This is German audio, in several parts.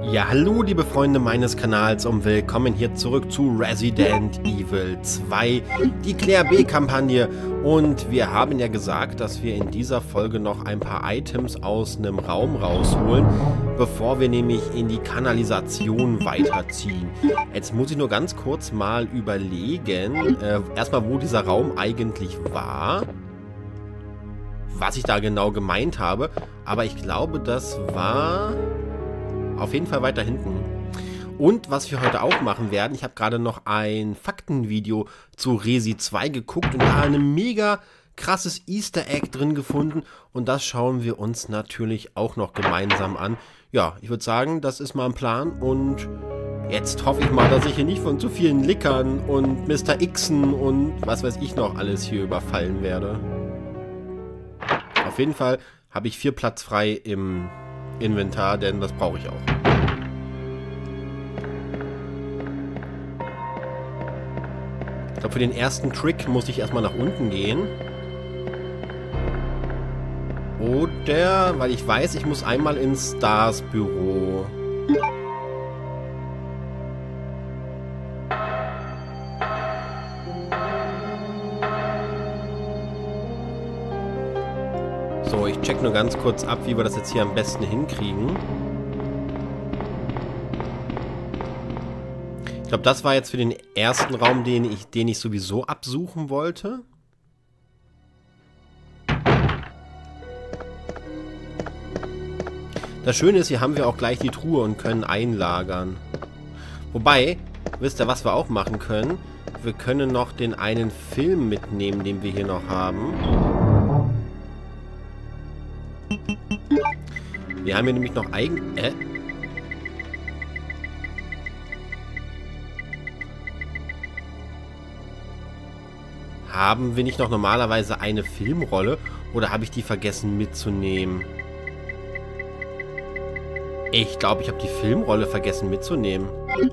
Ja, hallo liebe Freunde meines Kanals und willkommen hier zurück zu Resident Evil 2, die Claire B-Kampagne. Und wir haben ja gesagt, dass wir in dieser Folge noch ein paar Items aus einem Raum rausholen, bevor wir nämlich in die Kanalisation weiterziehen. Jetzt muss ich nur ganz kurz mal überlegen, erstmal wo dieser Raum eigentlich war, was ich da genau gemeint habe, aber ich glaube, das war auf jeden Fall weiter hinten. Und was wir heute auch machen werden, ich habe gerade noch ein Faktenvideo zu Resi 2 geguckt und da ein mega krasses Easter Egg drin gefunden und das schauen wir uns natürlich auch noch gemeinsam an. Ja, ich würde sagen, das ist mal ein Plan und jetzt hoffe ich mal, dass ich hier nicht von zu vielen Lickern und Mr. Xen und was weiß ich noch alles hier überfallen werde. Auf jeden Fall habe ich 4 Platz frei im Inventar, denn das brauche ich auch. Ich glaube, für den ersten Trick muss ich erstmal nach unten gehen. Oder, weil ich weiß, ich muss einmal ins Stars Büro. So, ich check nur ganz kurz ab, wie wir das jetzt hier am besten hinkriegen. Ich glaube, das war jetzt für den ersten Raum, den ich sowieso absuchen wollte. Das Schöne ist, hier haben wir auch gleich die Truhe und können einlagern. Wobei, wisst ihr, was wir auch machen können? Wir können noch den einen Film mitnehmen, den wir hier noch haben. Wir haben hier nämlich noch Haben wir nicht noch normalerweise eine Filmrolle? Oder habe ich die vergessen mitzunehmen? Ich glaube, ich habe die Filmrolle vergessen mitzunehmen.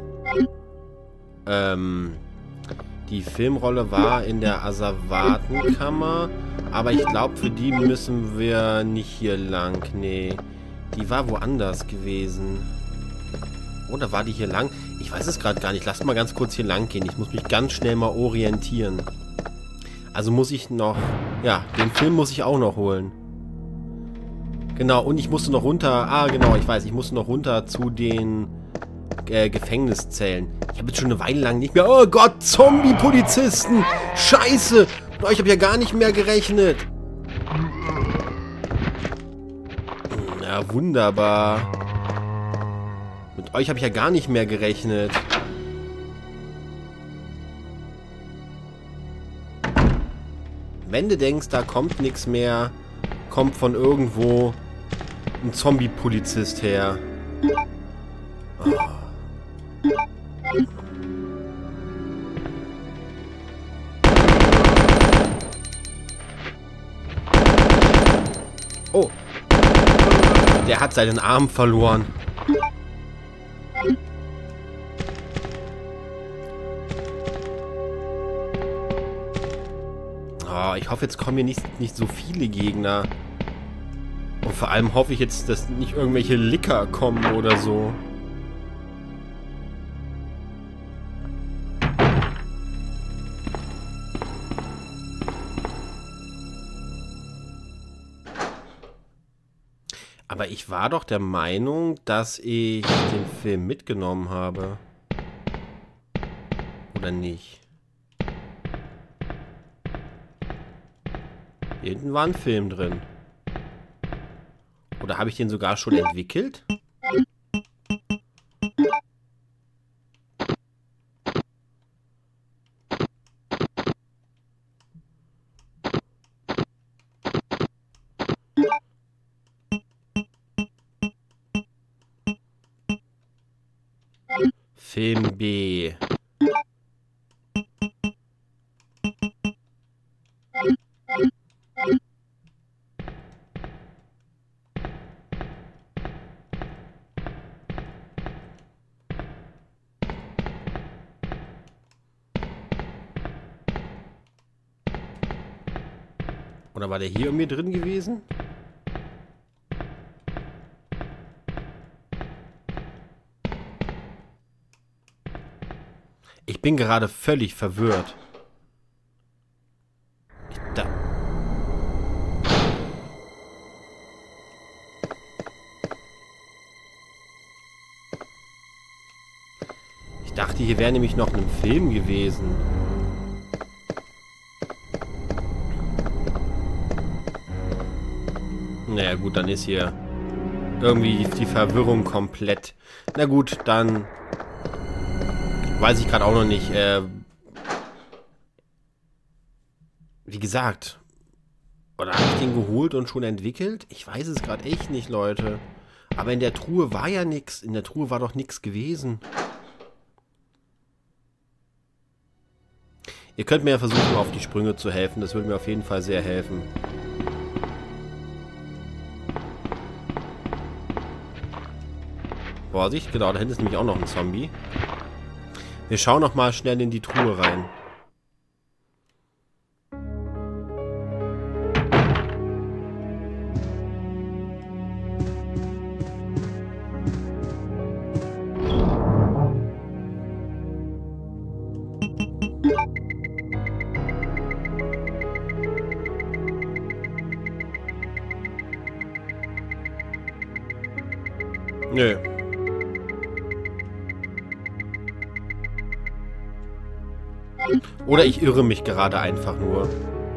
Die Filmrolle war in der Asservatenkammer. Aber ich glaube, für die müssen wir nicht hier lang. Nee. Die war woanders gewesen. Oder war die hier lang? Ich weiß es gerade gar nicht. Lasst mal ganz kurz hier lang gehen. Ich muss mich ganz schnell mal orientieren. Also muss ich noch... Ja, den Film muss ich auch noch holen. Genau, und ich musste noch runter... Ah, genau, ich weiß. Ich musste noch runter zu den Gefängniszellen. Ich habe jetzt schon eine Weile lang nicht mehr... Oh Gott, Zombie-Polizisten! Scheiße! Mit euch habe ich ja gar nicht mehr gerechnet. Ja, wunderbar. Mit euch habe ich ja gar nicht mehr gerechnet. Wenn du denkst, da kommt nichts mehr, kommt von irgendwo ein Zombie-Polizist her. Oh. Oh. Der hat seinen Arm verloren. Oh, ich hoffe, jetzt kommen hier nicht so viele Gegner. Und vor allem hoffe ich jetzt, dass nicht irgendwelche Licker kommen oder so. Aber ich war doch der Meinung, dass ich den Film mitgenommen habe. Oder nicht? Hier hinten war ein Film drin. Oder habe ich den sogar schon entwickelt? Film B. Oder war der hier irgendwie drin gewesen? Ich bin gerade völlig verwirrt. Ich dachte, hier wäre nämlich noch ein Film gewesen. Naja gut, dann ist hier irgendwie die Verwirrung komplett. Na gut, dann weiß ich gerade auch noch nicht. Wie gesagt, oder habe ich den geholt und schon entwickelt? Ich weiß es gerade echt nicht, Leute. Aber in der Truhe war ja nichts. In der Truhe war doch nichts gewesen. Ihr könnt mir ja versuchen, auf die Sprünge zu helfen. Das würde mir auf jeden Fall sehr helfen. Vorsicht, genau, da hinten ist nämlich auch noch ein Zombie. Wir schauen noch mal schnell in die Truhe rein. Nö. Oder ich irre mich gerade einfach nur.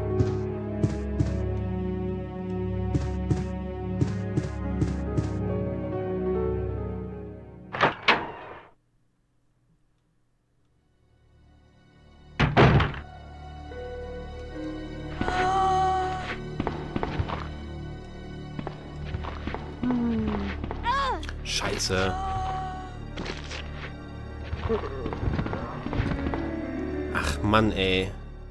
Scheiße. Ach Mann, ey.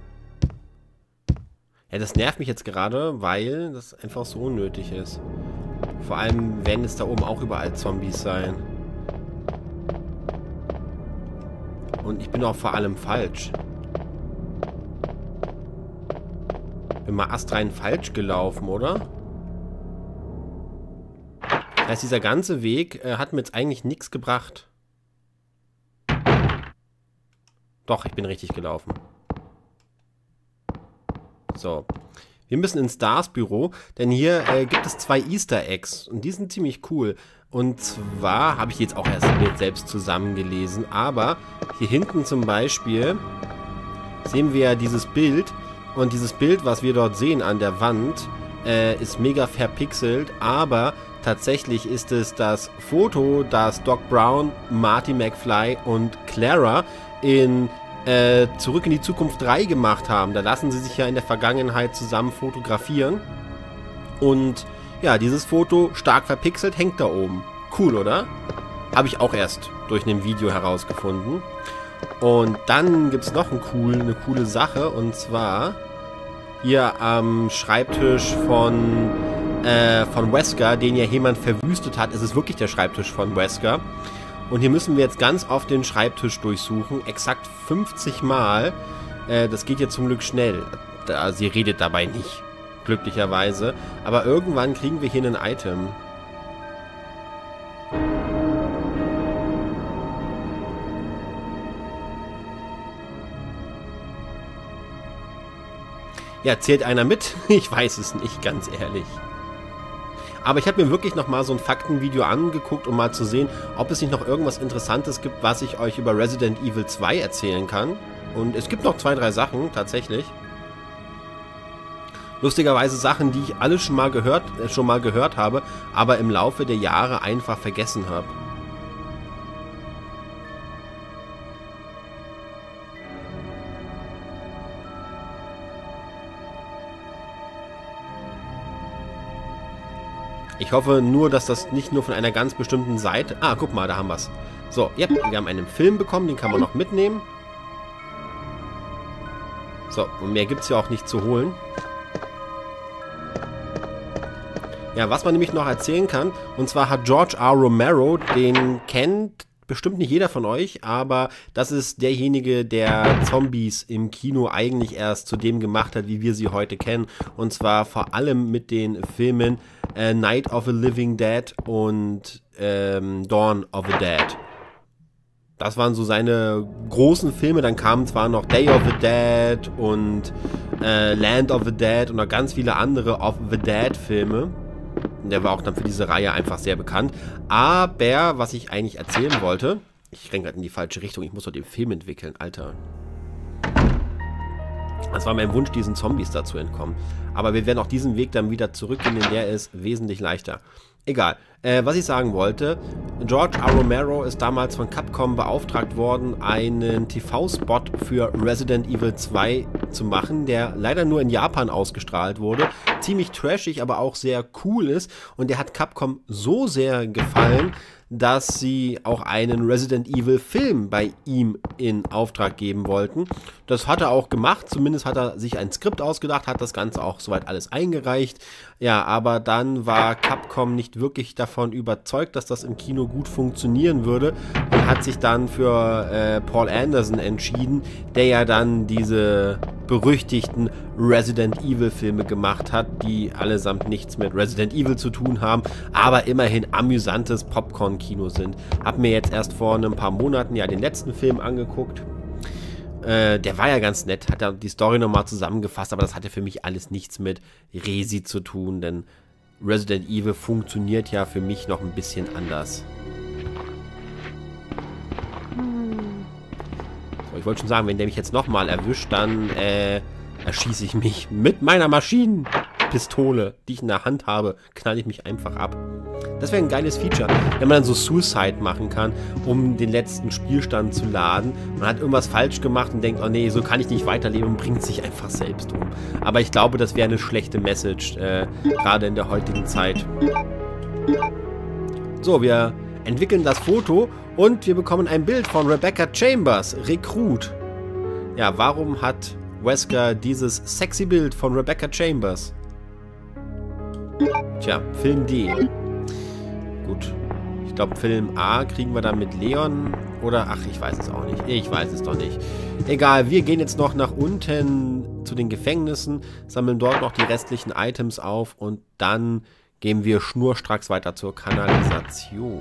Ja, das nervt mich jetzt gerade, weil das einfach so unnötig ist. Vor allem werden es da oben auch überall Zombies sein. Und ich bin auch vor allem falsch. Bin mal astrein falsch gelaufen, oder? Das heißt, dieser ganze Weg hat mir jetzt eigentlich nichts gebracht. Doch, ich bin richtig gelaufen. So. Wir müssen ins Stars Büro, denn hier gibt es 2 Easter Eggs und die sind ziemlich cool. Und zwar habe ich jetzt auch erst mit selbst zusammengelesen, aber hier hinten zum Beispiel sehen wir ja dieses Bild und dieses Bild, was wir dort sehen an der Wand, ist mega verpixelt, aber tatsächlich ist es das Foto, das Doc Brown, Marty McFly und Clara in Zurück in die Zukunft 3 gemacht haben. Da lassen sie sich ja in der Vergangenheit zusammen fotografieren. Und ja, dieses Foto, stark verpixelt, hängt da oben. Cool, oder? Habe ich auch erst durch ein Video herausgefunden. Und dann gibt es noch eine coole Sache. Und zwar hier am Schreibtisch von Wesker, den ja jemand verwüstet hat. Es ist wirklich der Schreibtisch von Wesker. Und hier müssen wir jetzt ganz oft den Schreibtisch durchsuchen. Exakt 50 Mal. Das geht jetzt zum Glück schnell. Sie redet dabei nicht. Glücklicherweise. Aber irgendwann kriegen wir hier ein Item. Ja, zählt einer mit? Ich weiß es nicht, ganz ehrlich. Aber ich habe mir wirklich noch mal so ein Faktenvideo angeguckt, um mal zu sehen, ob es nicht noch irgendwas Interessantes gibt, was ich euch über Resident Evil 2 erzählen kann. Und es gibt noch 2, 3 Sachen, tatsächlich. Lustigerweise Sachen, die ich alle schon mal gehört habe, aber im Laufe der Jahre einfach vergessen habe. Ich hoffe nur, dass das nicht nur von einer ganz bestimmten Seite... Ah, guck mal, da haben wir es. So, ja, wir haben einen Film bekommen, den kann man noch mitnehmen. So, und mehr gibt es ja auch nicht zu holen. Ja, was man nämlich noch erzählen kann, und zwar hat George R. Romero, den kennt bestimmt nicht jeder von euch, aber das ist derjenige, der Zombies im Kino eigentlich erst zu dem gemacht hat, wie wir sie heute kennen. Und zwar vor allem mit den Filmen Night of the Living Dead und Dawn of the Dead. Das waren so seine großen Filme. Dann kamen zwar noch Day of the Dead und Land of the Dead und noch ganz viele andere of the Dead Filme. Der war auch dann für diese Reihe einfach sehr bekannt. Aber, was ich eigentlich erzählen wollte, ich renne gerade in die falsche Richtung, ich muss doch den Film entwickeln, Alter. Das war mein Wunsch, diesen Zombies da zu entkommen. Aber wir werden auch diesen Weg dann wieder zurückgehen, denn der ist wesentlich leichter. Egal. Was ich sagen wollte, George R. Romero ist damals von Capcom beauftragt worden, einen TV-Spot für Resident Evil 2 zu machen, der leider nur in Japan ausgestrahlt wurde. Ziemlich trashig, aber auch sehr cool ist. Und der hat Capcom so sehr gefallen, dass sie auch einen Resident Evil Film bei ihm in Auftrag geben wollten. Das hat er auch gemacht, zumindest hat er sich ein Skript ausgedacht, hat das Ganze auch soweit alles eingereicht. Ja, aber dann war Capcom nicht wirklich davon überzeugt, dass das im Kino gut funktionieren würde und hat sich dann für Paul Anderson entschieden, der ja dann diese berüchtigten Resident Evil Filme gemacht hat, die allesamt nichts mit Resident Evil zu tun haben, aber immerhin amüsantes Popcorn-Kino sind. Hab mir jetzt erst vor ein paar Monaten ja den letzten Film angeguckt. Der war ja ganz nett, hat ja die Story nochmal zusammengefasst, aber das hatte für mich alles nichts mit Resi zu tun, denn Resident Evil funktioniert ja für mich noch ein bisschen anders. So, ich wollte schon sagen, wenn der mich jetzt nochmal erwischt, dann erschieße ich mich mit meiner Maschinenpistole, die ich in der Hand habe, knall ich mich einfach ab. Das wäre ein geiles Feature, wenn man dann so Suicide machen kann, um den letzten Spielstand zu laden. Man hat irgendwas falsch gemacht und denkt, oh nee, so kann ich nicht weiterleben und bringt sich einfach selbst um. Aber ich glaube, das wäre eine schlechte Message, gerade in der heutigen Zeit. So, wir entwickeln das Foto und wir bekommen ein Bild von Rebecca Chambers, Rekrut. Ja, warum hat Wesker dieses sexy Bild von Rebecca Chambers? Tja, Film D. Gut. Ich glaube, Film A kriegen wir dann mit Leon. Oder, ach, ich weiß es auch nicht. Ich weiß es doch nicht. Egal, wir gehen jetzt noch nach unten zu den Gefängnissen, sammeln dort noch die restlichen Items auf und dann gehen wir schnurstracks weiter zur Kanalisation.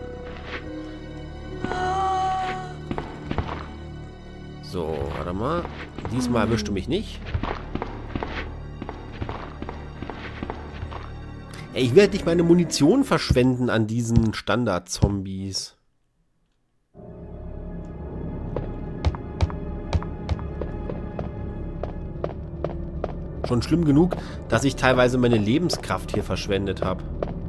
So, warte mal. Diesmal erwischst du mich nicht. Ey, ich werde nicht meine Munition verschwenden an diesen Standard-Zombies. Schon schlimm genug, dass ich teilweise meine Lebenskraft hier verschwendet habe.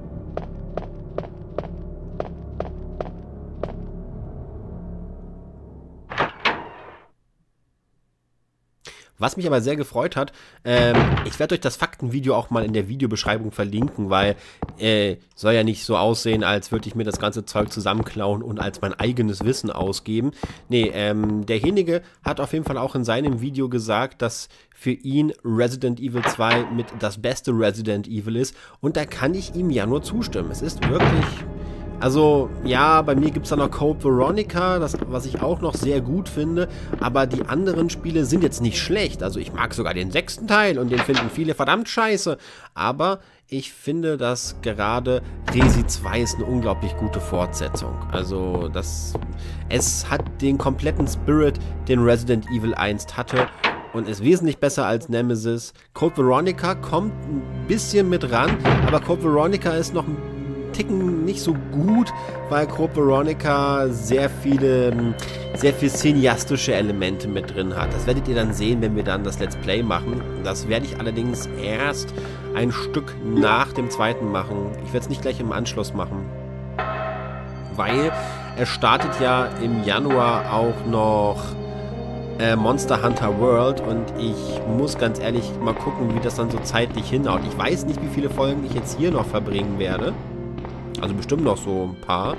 Was mich aber sehr gefreut hat, ich werde euch das Faktenvideo auch mal in der Videobeschreibung verlinken, weil soll ja nicht so aussehen, als würde ich mir das ganze Zeug zusammenklauen und als mein eigenes Wissen ausgeben. Nee, derjenige hat auf jeden Fall auch in seinem Video gesagt, dass für ihn Resident Evil 2 mit das beste Resident Evil ist und da kann ich ihm ja nur zustimmen. Es ist wirklich... Also, ja, bei mir gibt es da noch Code Veronica, das, was ich auch noch sehr gut finde, aber die anderen Spiele sind jetzt nicht schlecht. Also ich mag sogar den 6. Teil und den finden viele verdammt scheiße, aber ich finde, dass gerade Resi 2 ist eine unglaublich gute Fortsetzung. Also, es hat den kompletten Spirit, den Resident Evil 1 hatte und ist wesentlich besser als Nemesis. Code Veronica kommt ein bisschen mit ran, aber Code Veronica ist noch ein Ticken nicht so gut, weil Code Veronica sehr viel cineastische Elemente mit drin hat. Das werdet ihr dann sehen, wenn wir dann das Let's Play machen. Das werde ich allerdings erst ein Stück nach dem zweiten machen. Ich werde es nicht gleich im Anschluss machen, weil es startet ja im Januar auch noch Monster Hunter World und ich muss ganz ehrlich mal gucken, wie das dann so zeitlich hinhaut. Ich weiß nicht, wie viele Folgen ich jetzt hier noch verbringen werde. Also bestimmt noch so ein paar.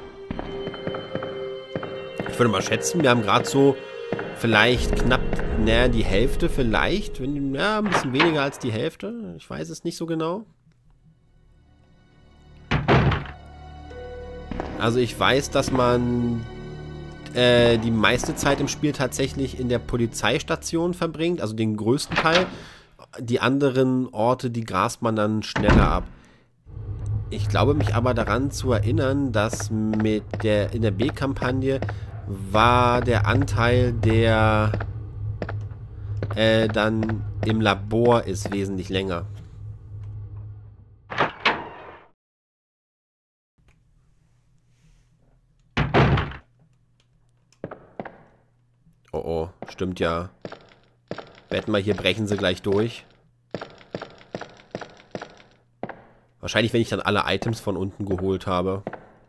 Ich würde mal schätzen, wir haben gerade so vielleicht knapp die Hälfte vielleicht. Ja, ein bisschen weniger als die Hälfte. Ich weiß es nicht so genau. Also ich weiß, dass man die meiste Zeit im Spiel tatsächlich in der Polizeistation verbringt. Also den größten Teil. Die anderen Orte, die grast man dann schneller ab. Ich glaube mich aber daran zu erinnern, dass in der B-Kampagne war der Anteil, der dann im Labor ist, wesentlich länger. Oh oh, stimmt ja. Wetten wir, hier brechen sie gleich durch. Wahrscheinlich, wenn ich dann alle Items von unten geholt habe.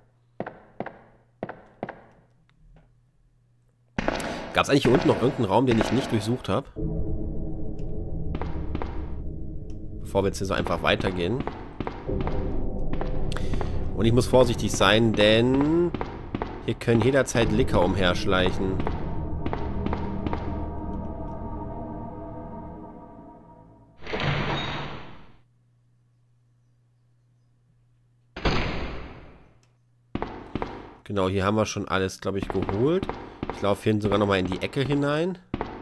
Gab es eigentlich hier unten noch irgendeinen Raum, den ich nicht durchsucht habe? Bevor wir jetzt hier so einfach weitergehen. Und ich muss vorsichtig sein, denn hier können jederzeit Licker umherschleichen. Genau, hier haben wir schon alles, glaube ich, geholt. Ich laufe hier sogar nochmal in die Ecke hinein.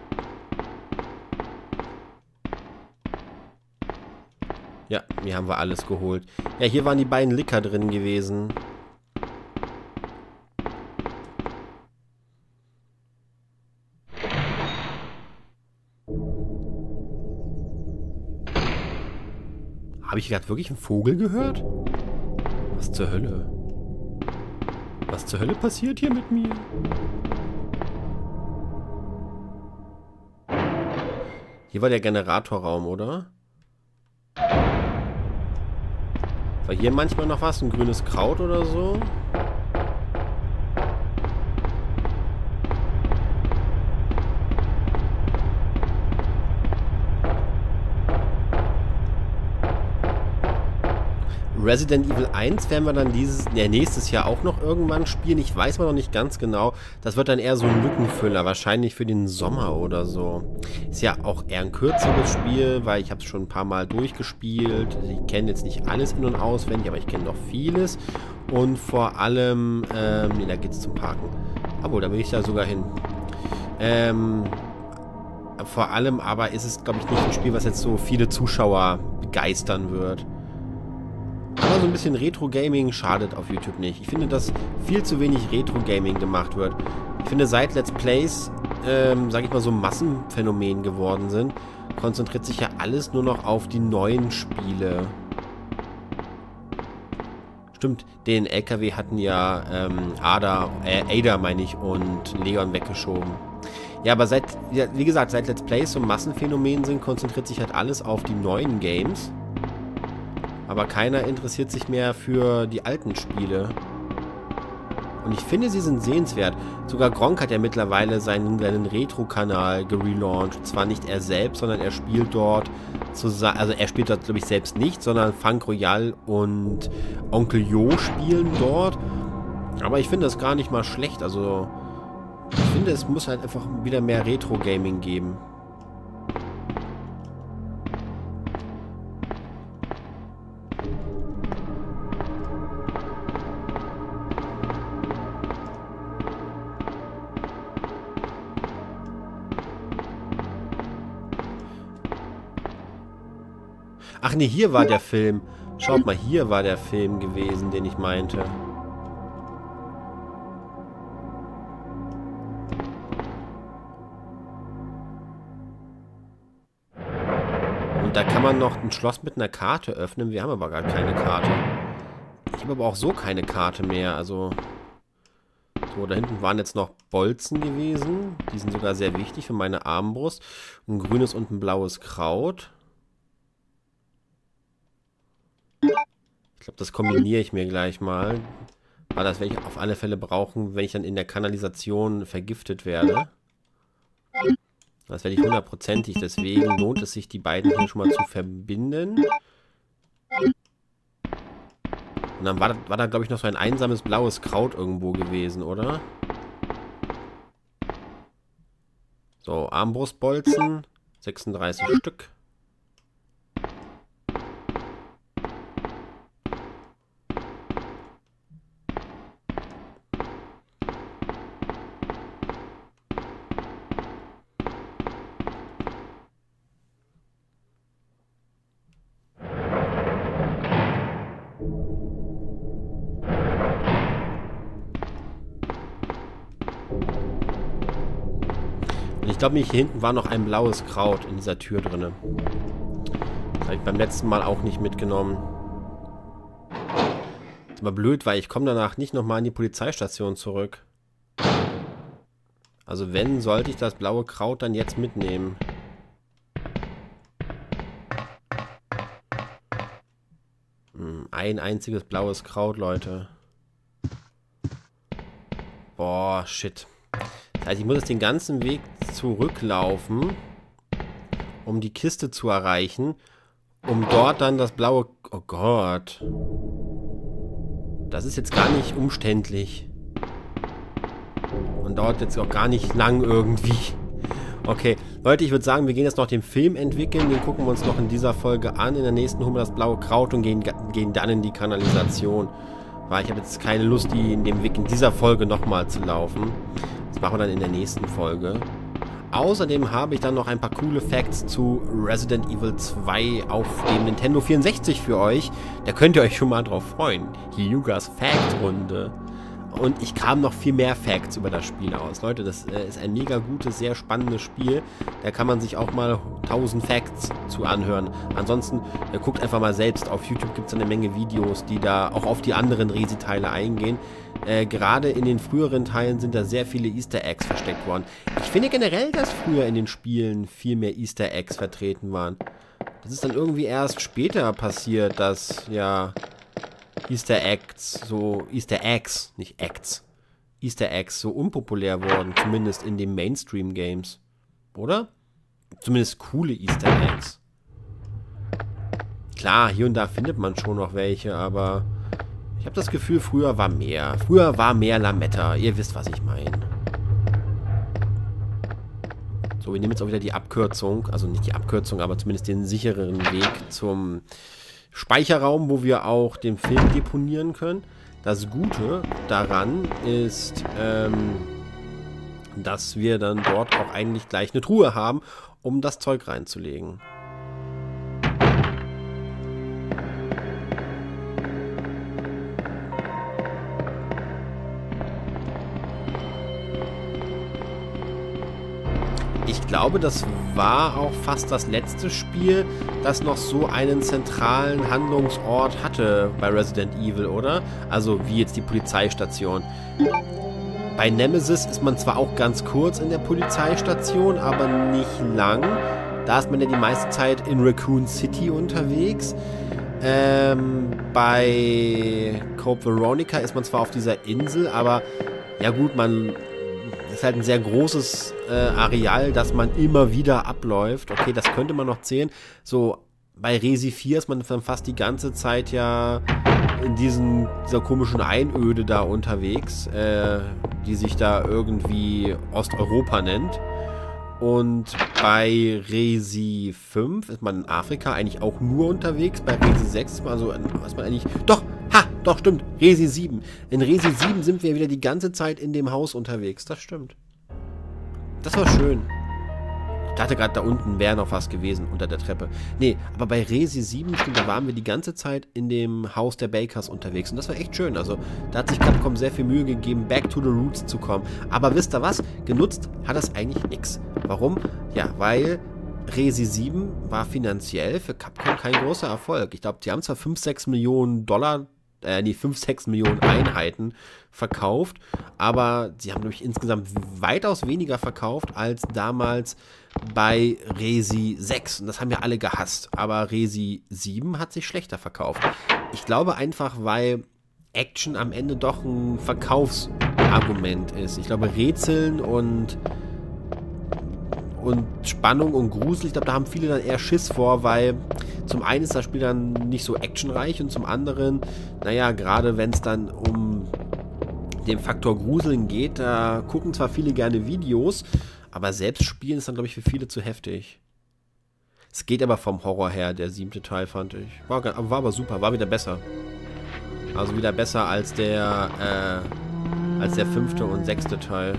Ja, hier haben wir alles geholt. Ja, hier waren die beiden Licker drin gewesen. Habe ich gerade wirklich einen Vogel gehört? Was zur Hölle? Was zur Hölle passiert hier mit mir? Hier war der Generatorraum, oder? War hier manchmal noch was? Ein grünes Kraut oder so? Resident Evil 1 werden wir dann nächstes Jahr auch noch irgendwann spielen. Ich weiß mal noch nicht ganz genau. Das wird dann eher so ein Lückenfüller, wahrscheinlich für den Sommer oder so. Ist ja auch eher ein kürzeres Spiel, weil ich habe es schon ein paar Mal durchgespielt. Ich kenne jetzt nicht alles in- und auswendig, aber ich kenne doch vieles. Und vor allem, nee, da geht's zum Parken. Aber da will ich da sogar hin. Vor allem aber ist es, glaube ich, nicht ein Spiel, was jetzt so viele Zuschauer begeistern wird. Aber so ein bisschen Retro-Gaming schadet auf YouTube nicht. Ich finde, dass viel zu wenig Retro-Gaming gemacht wird. Ich finde, seit Let's Plays, sage ich mal, so ein Massenphänomen geworden sind, konzentriert sich ja alles nur noch auf die neuen Spiele. Stimmt, den LKW hatten ja Ada, meine ich, und Leon weggeschoben. Ja, aber wie gesagt, seit Let's Plays so ein Massenphänomen sind, konzentriert sich halt alles auf die neuen Games. Aber keiner interessiert sich mehr für die alten Spiele. Und ich finde, sie sind sehenswert. Sogar Gronkh hat ja mittlerweile seinen Retro-Kanal gelauncht. Zwar nicht er selbst, sondern er spielt dort zusammen. Also er spielt dort, glaube ich, selbst nicht, sondern Funk Royal und Onkel Jo spielen dort. Aber ich finde das gar nicht mal schlecht. Also ich finde, es muss halt einfach wieder mehr Retro-Gaming geben. Ach nee, hier war der Film. Schaut mal, hier war der Film gewesen, den ich meinte. Und da kann man noch ein Schloss mit einer Karte öffnen. Wir haben aber gar keine Karte. Ich habe aber auch so keine Karte mehr. Also, so, da hinten waren jetzt noch Bolzen gewesen. Die sind sogar sehr wichtig für meine Armbrust. Ein grünes und ein blaues Kraut. Ich glaube, das kombiniere ich mir gleich mal. Aber das werde ich auf alle Fälle brauchen, wenn ich dann in der Kanalisation vergiftet werde. Das werde ich hundertprozentig. Deswegen lohnt es sich, die beiden hier schon mal zu verbinden. Und dann war da glaube ich, noch so ein einsames blaues Kraut irgendwo gewesen, oder? So, Armbrustbolzen. 36 Stück. glaube, hier hinten war noch ein blaues Kraut in dieser Tür drin. Das habe ich beim letzten Mal auch nicht mitgenommen. Das ist aber blöd, weil ich komme danach nicht nochmal in die Polizeistation zurück. Also wenn, sollte ich das blaue Kraut dann jetzt mitnehmen. Ein einziges blaues Kraut, Leute. Boah, shit. Das heißt, ich muss jetzt den ganzen Weg zurücklaufen, um die Kiste zu erreichen, um dort dann das blaue... Oh Gott. Das ist jetzt gar nicht umständlich. Und dauert jetzt auch gar nicht lang irgendwie. Okay, Leute, ich würde sagen, wir gehen jetzt noch den Film entwickeln. Den gucken wir uns noch in dieser Folge an. In der nächsten holen wir das blaue Kraut und gehen dann in die Kanalisation. Weil ich habe jetzt keine Lust, den Weg in dieser Folge nochmal zu laufen. Das machen wir dann in der nächsten Folge. Außerdem habe ich dann noch ein paar coole Facts zu Resident Evil 2 auf dem Nintendo 64 für euch. Da könnt ihr euch schon mal drauf freuen. Hyugas Fact-Runde. Und ich kam noch viel mehr Facts über das Spiel aus. Leute, das ist ein mega gutes, sehr spannendes Spiel. Da kann man sich auch mal 1000 Facts zu anhören. Ansonsten guckt einfach mal selbst. Auf YouTube gibt es eine Menge Videos, die da auch auf die anderen Resi-Teile eingehen. Gerade in den früheren Teilen sind da sehr viele Easter Eggs versteckt worden. Ich finde generell, dass früher in den Spielen viel mehr Easter Eggs vertreten waren. Das ist dann irgendwie erst später passiert, dass, ja... Easter Eggs, nicht Acts. Easter Eggs so unpopulär wurden, zumindest in den Mainstream-Games. Oder? Zumindest coole Easter Eggs. Klar, hier und da findet man schon noch welche, aber ich habe das Gefühl, früher war mehr. Früher war mehr Lametta. Ihr wisst, was ich meine. So, wir nehmen jetzt auch wieder die Abkürzung, also nicht die Abkürzung, aber zumindest den sichereren Weg zum Speicherraum, wo wir auch den Film deponieren können. Das Gute daran ist, dass wir dann dort auch eigentlich gleich eine Truhe haben, um das Zeug reinzulegen. Ich glaube, das war auch fast das letzte Spiel, das noch so einen zentralen Handlungsort hatte bei Resident Evil, oder? Also wie jetzt die Polizeistation. Bei Nemesis ist man zwar auch ganz kurz in der Polizeistation, aber nicht lang. Da ist man ja die meiste Zeit in Raccoon City unterwegs. Bei Code Veronica ist man zwar auf dieser Insel, aber ja gut, man... ist halt ein sehr großes Areal, das man immer wieder abläuft. Okay, das könnte man noch zählen. So, bei Resi 4 ist man dann fast die ganze Zeit ja in dieser komischen Einöde da unterwegs, die sich da irgendwie Osteuropa nennt. Und bei Resi 5 ist man in Afrika eigentlich auch nur unterwegs. Bei Resi 6 ist man eigentlich... Doch, stimmt. Resi 7. In Resi 7 sind wir wieder die ganze Zeit in dem Haus unterwegs. Das stimmt. Das war schön. Ich dachte gerade, da unten wäre noch was gewesen, unter der Treppe. Nee, aber bei Resi 7, stimmt, da waren wir die ganze Zeit in dem Haus der Bakers unterwegs. Und das war echt schön. Also, da hat sich Capcom sehr viel Mühe gegeben, back to the roots zu kommen. Aber wisst ihr was? Genutzt hat das eigentlich nichts. Warum? Ja, weil... Resi 7 war finanziell für Capcom kein großer Erfolg. Ich glaube, die haben zwar 5-6 Millionen Dollar 5-6 Millionen Einheiten verkauft, aber sie haben nämlich insgesamt weitaus weniger verkauft als damals bei Resi 6. Und das haben ja alle gehasst. Aber Resi 7 hat sich schlechter verkauft. Ich glaube einfach, weil Action am Ende doch ein Verkaufsargument ist. Ich glaube, Rätseln und Spannung und Grusel, ich glaube, da haben viele dann eher Schiss vor, weil zum einen ist das Spiel dann nicht so actionreich und zum anderen, naja, gerade wenn es dann um den Faktor Gruseln geht, da gucken zwar viele gerne Videos, aber selbst spielen ist dann, glaube ich, für viele zu heftig. Es geht aber vom Horror her, der 7. Teil, fand ich. War aber super, war wieder besser. Also wieder besser als der 5. und 6. Teil.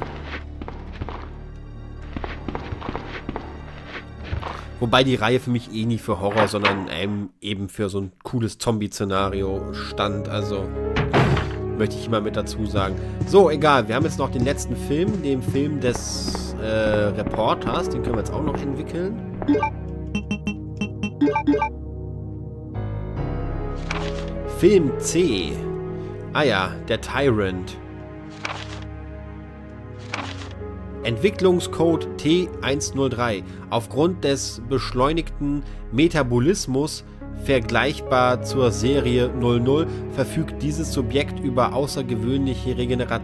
Wobei die Reihe für mich eh nicht für Horror, sondern eben für so ein cooles Zombie-Szenario stand. Also möchte ich mal mit dazu sagen. So, egal. Wir haben jetzt noch den letzten Film, den Film des Reporters, den können wir jetzt auch noch entwickeln. Film C. Ah ja, der Tyrant. Entwicklungscode T103. Aufgrund des beschleunigten Metabolismus vergleichbar zur Serie 00 verfügt dieses Subjekt über außergewöhnliche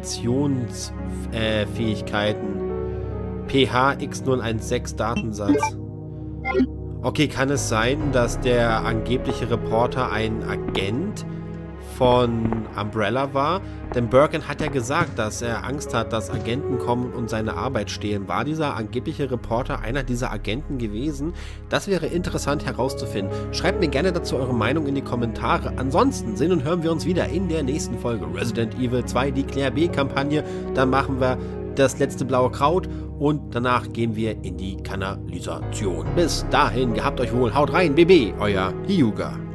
Regenerationsfähigkeiten. pH X016 Datensatz. Okay, kann es sein, dass der angebliche Reporter ein Agent von Umbrella war? Denn Birkin hat ja gesagt, dass er Angst hat, dass Agenten kommen und seine Arbeit stehlen. War dieser angebliche Reporter einer dieser Agenten gewesen? Das wäre interessant herauszufinden. Schreibt mir gerne dazu eure Meinung in die Kommentare. Ansonsten sehen und hören wir uns wieder in der nächsten Folge Resident Evil 2, die Claire B-Kampagne. Dann machen wir das letzte blaue Kraut und danach gehen wir in die Kanalisation. Bis dahin, gehabt euch wohl, haut rein, BB, euer Hyuga.